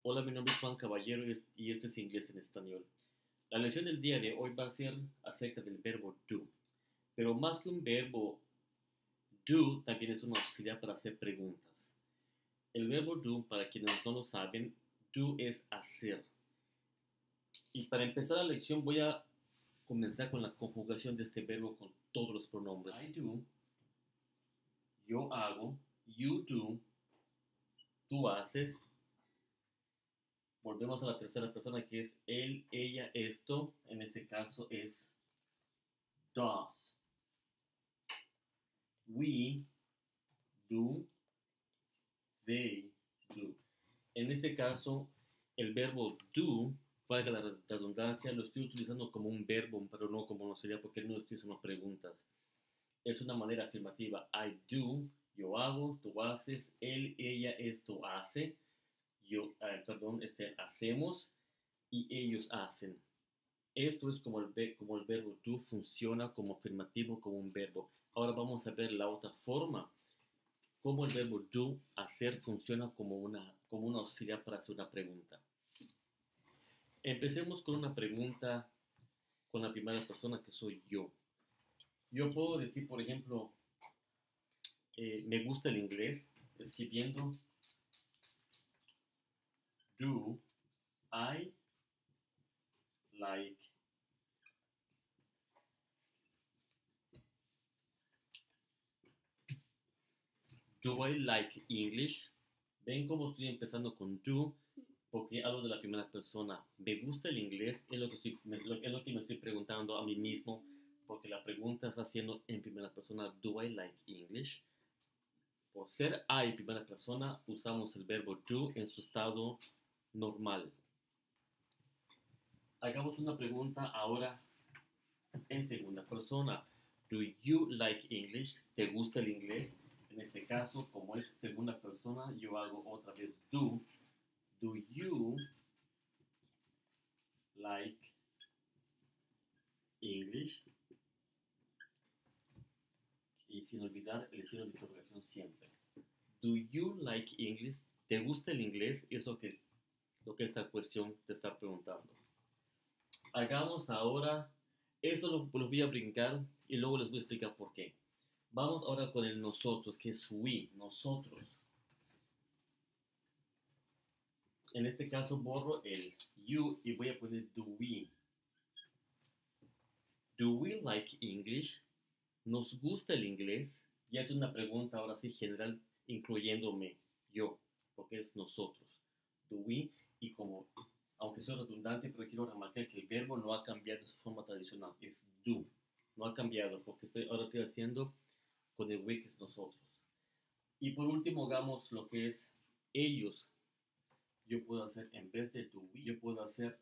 Hola, mi nombre es Juan Caballero y esto es Inglés en Español. La lección del día de hoy va a ser acerca del verbo do. Pero más que un verbo, do también es una auxiliar para hacer preguntas. El verbo do, para quienes no lo saben, do es hacer. Y para empezar la lección voy a comenzar con la conjugación de este verbo con todos los pronombres. I do, yo hago, you do, tú haces. Volvemos a la tercera persona que es él, ella, esto. En este caso es does. We do, they do. En este caso, el verbo do, valga la redundancia, lo estoy utilizando como un verbo, pero no como no sería porque no estoy haciendo preguntas. Es una manera afirmativa. I do, yo hago, tú haces, él, ella, esto hace, hacemos y ellos hacen. Esto es como el verbo do funciona como afirmativo, como un verbo. Ahora vamos a ver la otra forma, cómo el verbo do, hacer, funciona como una auxiliar para hacer una pregunta. Empecemos con una pregunta con la primera persona que soy yo. Yo puedo decir, por ejemplo, me gusta el inglés, escribiendo do I like Do I like English? Ven cómo estoy empezando con do, porque hablo de la primera persona. ¿Me gusta el inglés? Es lo que me estoy preguntando a mí mismo, porque la pregunta está haciendo en primera persona, ¿do I like English? Por ser I primera persona, usamos el verbo do en su estado normal. Hagamos una pregunta ahora en segunda persona. Do you like English? ¿Te gusta el inglés? En este caso, como es segunda persona, yo hago otra vez do. Do you like English? Y sin olvidar el signo de interrogación siempre. Do you like English? ¿Te gusta el inglés? Es lo que esta cuestión te está preguntando. Hagamos ahora, esto lo voy a brincar y luego les voy a explicar por qué. Vamos ahora con el nosotros, que es we, nosotros. En este caso borro el you y voy a poner do we. Do we like English? ¿Nos gusta el inglés? Ya es una pregunta ahora sí general, incluyéndome yo, porque es nosotros. Do we, y como, aunque sea redundante, pero quiero remarcar que el verbo no ha cambiado de su forma tradicional, es do. No ha cambiado, porque ahora estoy haciendo con el we, que es nosotros. Y por último, hagamos lo que es ellos. Yo puedo hacer, en vez de do we, yo puedo hacer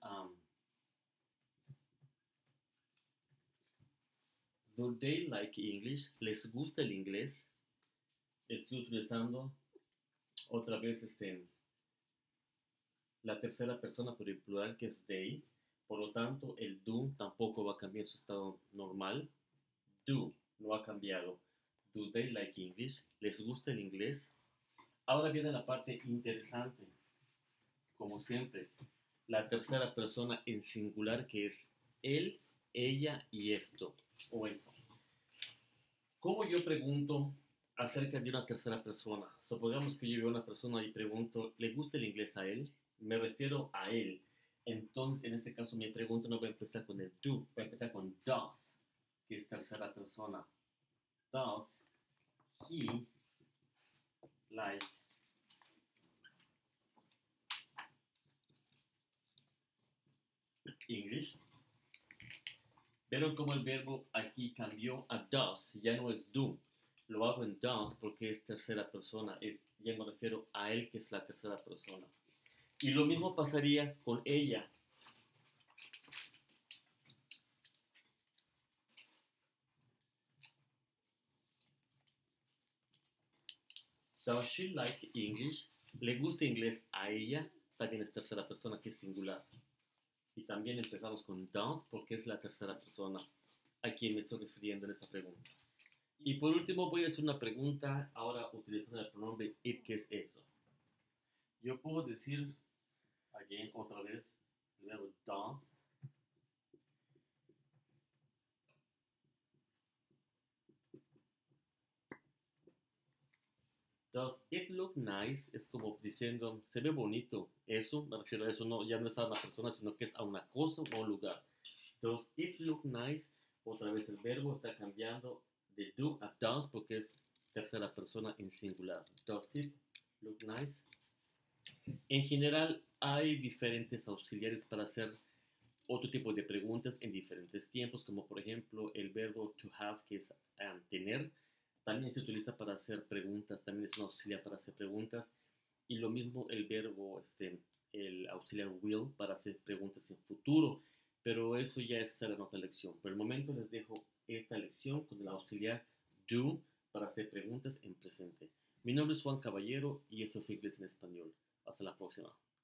do they like English? ¿Les gusta el inglés? Estoy utilizando otra vez la tercera persona por el plural, que es they. Por lo tanto, el do tampoco va a cambiar su estado normal. Do no ha cambiado. Do they like English? ¿Les gusta el inglés? Ahora viene la parte interesante. Como siempre, la tercera persona en singular, que es él, ella y esto o eso. ¿Cómo yo pregunto acerca de una tercera persona? Supongamos que yo veo a una persona y pregunto, ¿le gusta el inglés a él? Me refiero a él. Entonces, en este caso, mi pregunta no va a empezar con el do, va a empezar con does, que es tercera persona. Does he like English? Vieron cómo el verbo aquí cambió a does, ya no es do. Lo hago en does porque es tercera persona, ya me refiero a él, que es la tercera persona. Y lo mismo pasaría con ella. Does she like English? ¿Le gusta inglés a ella? También es tercera persona, que es singular. Y también empezamos con does porque es la tercera persona a quien me estoy refiriendo en esta pregunta. Y por último voy a hacer una pregunta ahora utilizando el pronombre it, que es eso. Yo puedo decir, Again, otra vez, el verbo does. Does it look nice? Es como diciendo, se ve bonito. Eso, me refiero a eso, no, ya no es a una persona, sino que es a una cosa o a un lugar. Does it look nice? Otra vez el verbo está cambiando de do a does porque es tercera persona en singular. Does it look nice? En general, hay diferentes auxiliares para hacer otro tipo de preguntas en diferentes tiempos, como por ejemplo el verbo to have, que es tener, también se utiliza para hacer preguntas, también es un auxiliar para hacer preguntas, y lo mismo el verbo, el auxiliar will para hacer preguntas en futuro, pero eso ya es la otra lección. Por el momento les dejo esta lección con el auxiliar do para hacer preguntas en presente. Mi nombre es Juan Caballero y esto fue Inglés en Español. Hasta la próxima.